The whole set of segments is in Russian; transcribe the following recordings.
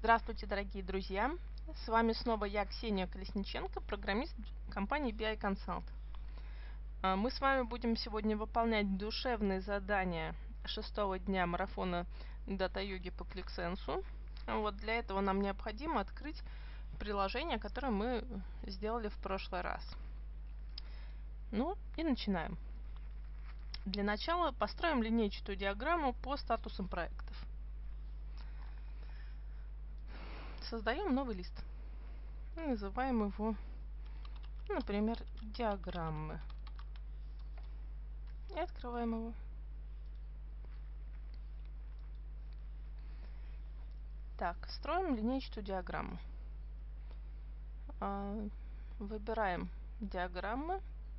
Здравствуйте, дорогие друзья! С вами снова я, Ксения Колесниченко, программист компании BI Consult. Мы с вами будем сегодня выполнять душевные задания 6-го дня марафона дата-йоги по ClickSense. Для этого нам необходимо открыть приложение, которое мы сделали в прошлый раз. Ну и начинаем. Для начала построим линейчатую диаграмму по статусам проектов. Создаем новый лист. Называем его, например, диаграммы. И открываем его. Так, строим линейчатую диаграмму. Выбираем диаграммы,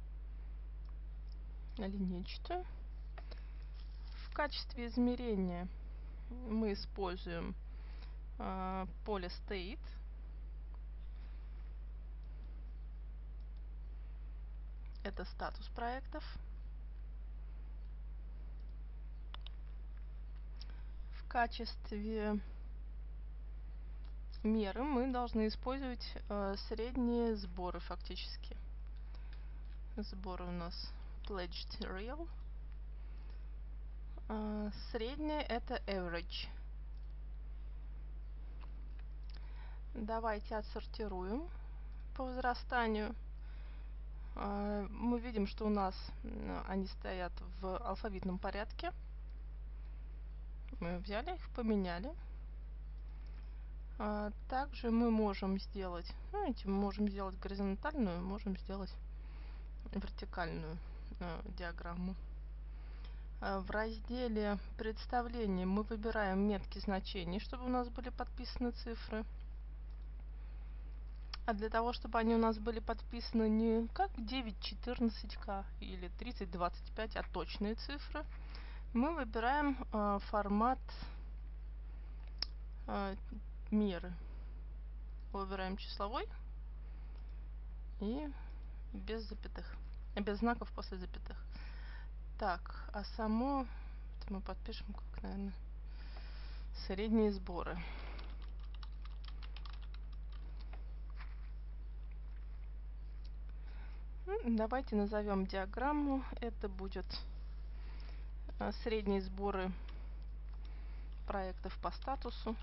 линейчатую. В качестве измерения мы используем поле State. Это статус проектов. В качестве меры мы должны использовать средние сборы фактически. Сборы у нас Pledged Real. Среднее это Average. Давайте отсортируем по возрастанию. Мы видим, что у нас они стоят в алфавитном порядке. Мы взяли их, поменяли. Также мы можем сделать, мы можем сделать горизонтальную, можем сделать вертикальную диаграмму. В разделе представления мы выбираем метки значений, чтобы у нас были подписаны цифры. А для того, чтобы они у нас были подписаны не как 914К или 3025, а точные цифры, мы выбираем формат меры. Выбираем числовой и без запятых, без знаков после запятых. Так, а само мы подпишем как, наверное, средние сборы. Давайте назовем диаграмму. Это будет средние сборы проектов по статусу.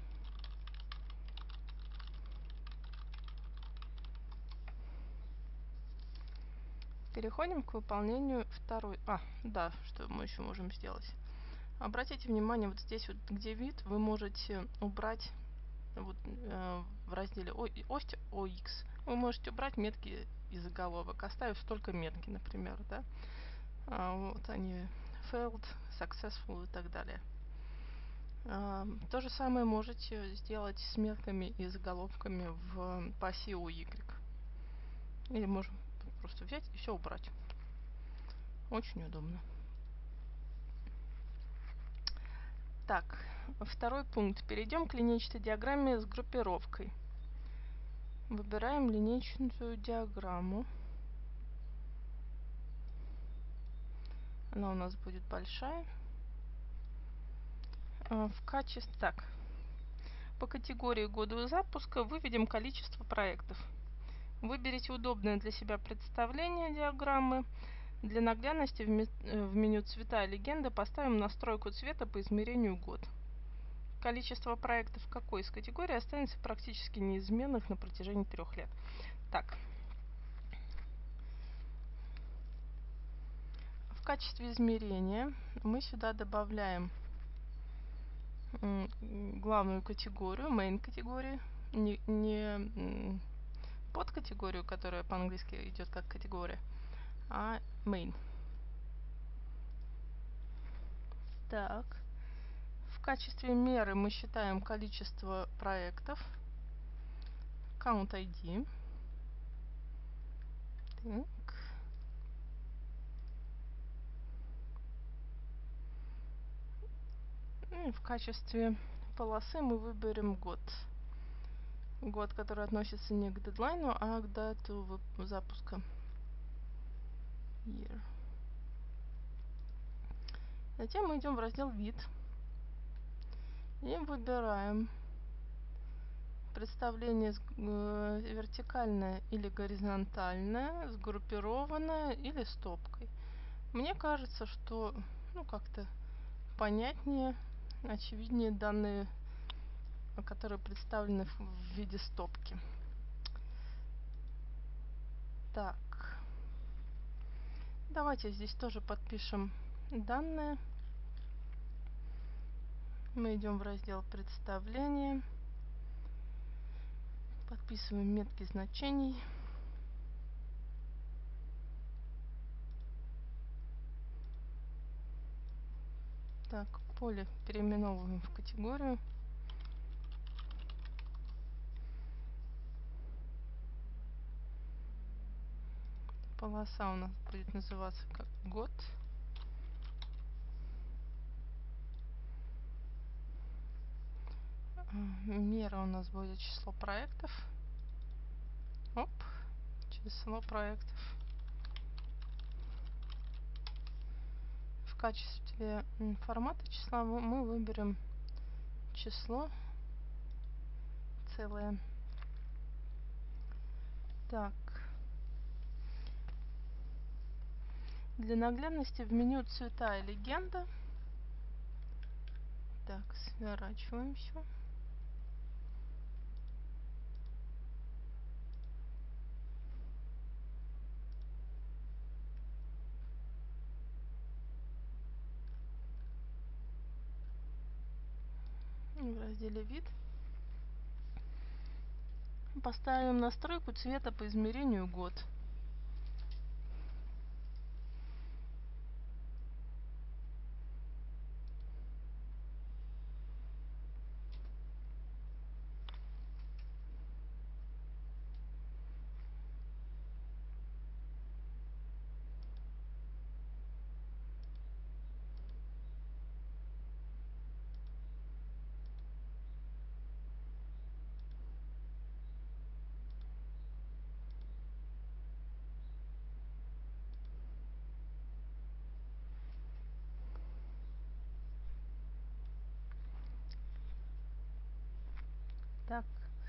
Переходим к выполнению второй. Что мы еще можем сделать? Обратите внимание, вот здесь вот, где вид, вы можете убрать в разделе ось OX. Вы можете убрать метки из заголовок, оставив только метки, например, да? Вот они failed, successful и так далее. То же самое можете сделать с метками и заголовками по оси OY. Или можем просто взять и все убрать. Очень удобно. Так, второй пункт. Перейдем к линейчатой диаграмме с группировкой. Выбираем линейчатую диаграмму. Она у нас будет большая. В качестве... Так, по категории года запуска выведем количество проектов. Выберите удобное для себя представление диаграммы. Для наглядности в меню «Цвета и легенда» поставим настройку цвета по измерению год. Количество проектов какой из категорий останется практически неизменных на протяжении 3 лет. Так. В качестве измерения мы сюда добавляем главную категорию, main категорию, не подкатегорию, которая по-английски идет как категория, а main. Так. В качестве меры мы считаем количество проектов. Count ID. Так. И в качестве полосы мы выберем год. Год, который относится не к дедлайну, а к дату запуска. Year. Затем мы идем в раздел «Вид» и выбираем представление вертикальное или горизонтальное, сгруппированное или стопкой. Мне кажется, что как-то понятнее, очевиднее данные, которые представлены в виде стопки. Так, давайте здесь тоже подпишем данные. Мы идем в раздел представления, подписываем метки значений. Так, поле переименовываем в категорию. Полоса у нас будет называться как год. Мера у нас будет число проектов. Оп, число проектов. В качестве формата числа мы выберем число целое. Так. Для наглядности в меню цвета и легенда. Так, сворачиваем все. В разделе вид поставим настройку цвета по измерению год. Так.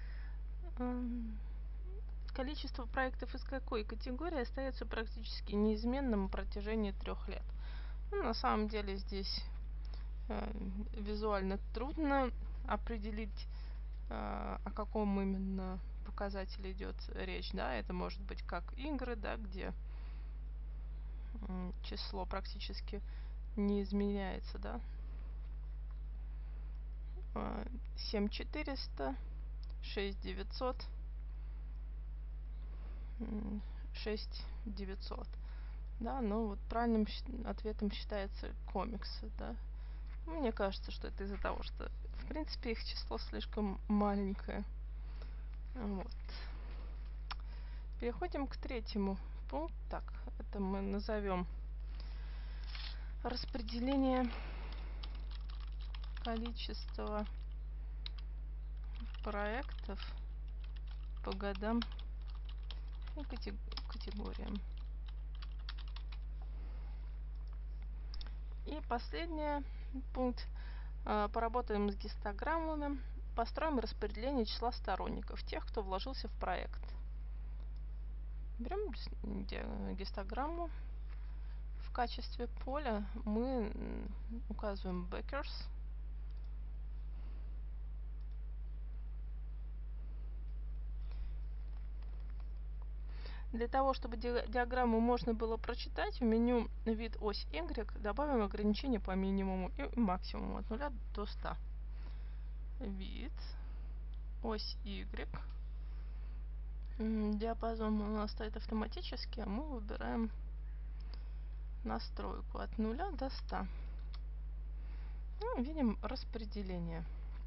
Количество проектов из какой категории остается практически неизменным на протяжении 3 лет. На самом деле здесь визуально трудно определить, о каком именно показателе идет речь. Да? Это может быть как игры, да, где число практически не изменяется. Да? 7400, 6900, 6900. Да, но вот правильным ответом считается комиксы, да. Мне кажется, что это из-за того, что в принципе их число слишком маленькое. Вот. Переходим к третьему пункту. Так, это мы назовем распределение количества проектов по годам и категориям. И последний пункт. Поработаем с гистограммами. Построим распределение числа сторонников, тех, кто вложился в проект. Берем гистограмму. В качестве поля мы указываем backers. Для того, чтобы диаграмму можно было прочитать, в меню вид ось Y добавим ограничение по минимуму и максимуму от 0 до 100. Вид ось Y. Диапазон у нас стоит автоматически, а мы выбираем настройку от 0 до 100. Видим распределение.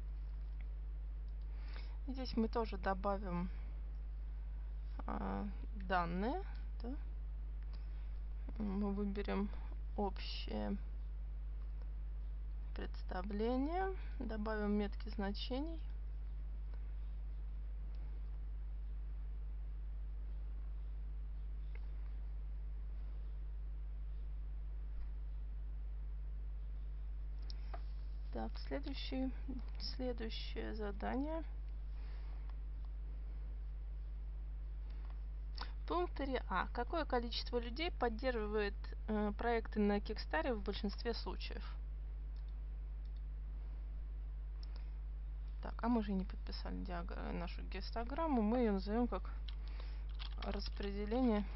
Здесь мы тоже добавим данные. Да? Мы выберем общее представление, добавим метки значений. Так, следующее задание. Пункт 3а. Какое количество людей поддерживает проекты на Kickstarter в большинстве случаев? Так, а мы же не подписали нашу гистограмму. Мы ее назовем как распределение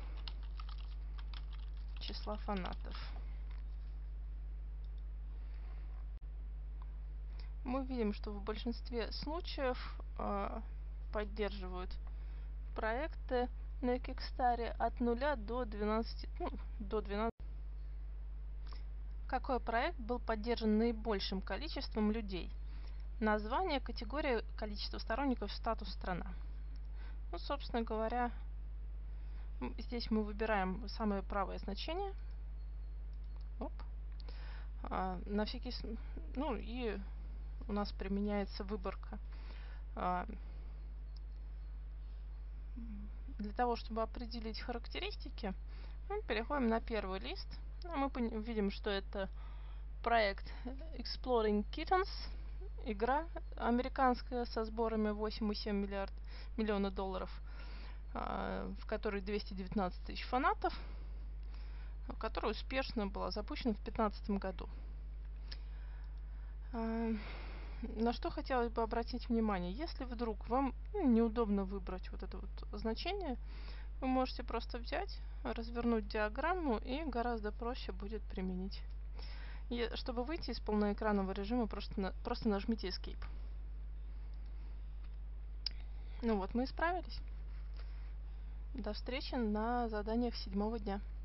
числа фанатов. Мы видим, что в большинстве случаев поддерживают проекты на Kickstarter от 0 до 12, до 12. Какой проект был поддержан наибольшим количеством людей? Название, категория, количество сторонников, статус, страна. Ну, собственно говоря, здесь мы выбираем самое правое значение. Оп. На всякий ну и у нас применяется выборка. Для того, чтобы определить характеристики, мы переходим на первый лист. Мы видим, что это проект Exploding Kittens, игра американская со сборами 8,7 миллиона долларов, в которой 219 тысяч фанатов, которая успешно была запущена в 2015 году. На что хотелось бы обратить внимание. Если вдруг вам неудобно выбрать вот это вот значение, вы можете просто взять, развернуть диаграмму, и гораздо проще будет применить. И чтобы выйти из полноэкранного режима, просто нажмите Escape. Ну вот, мы справились. До встречи на заданиях 7-го дня.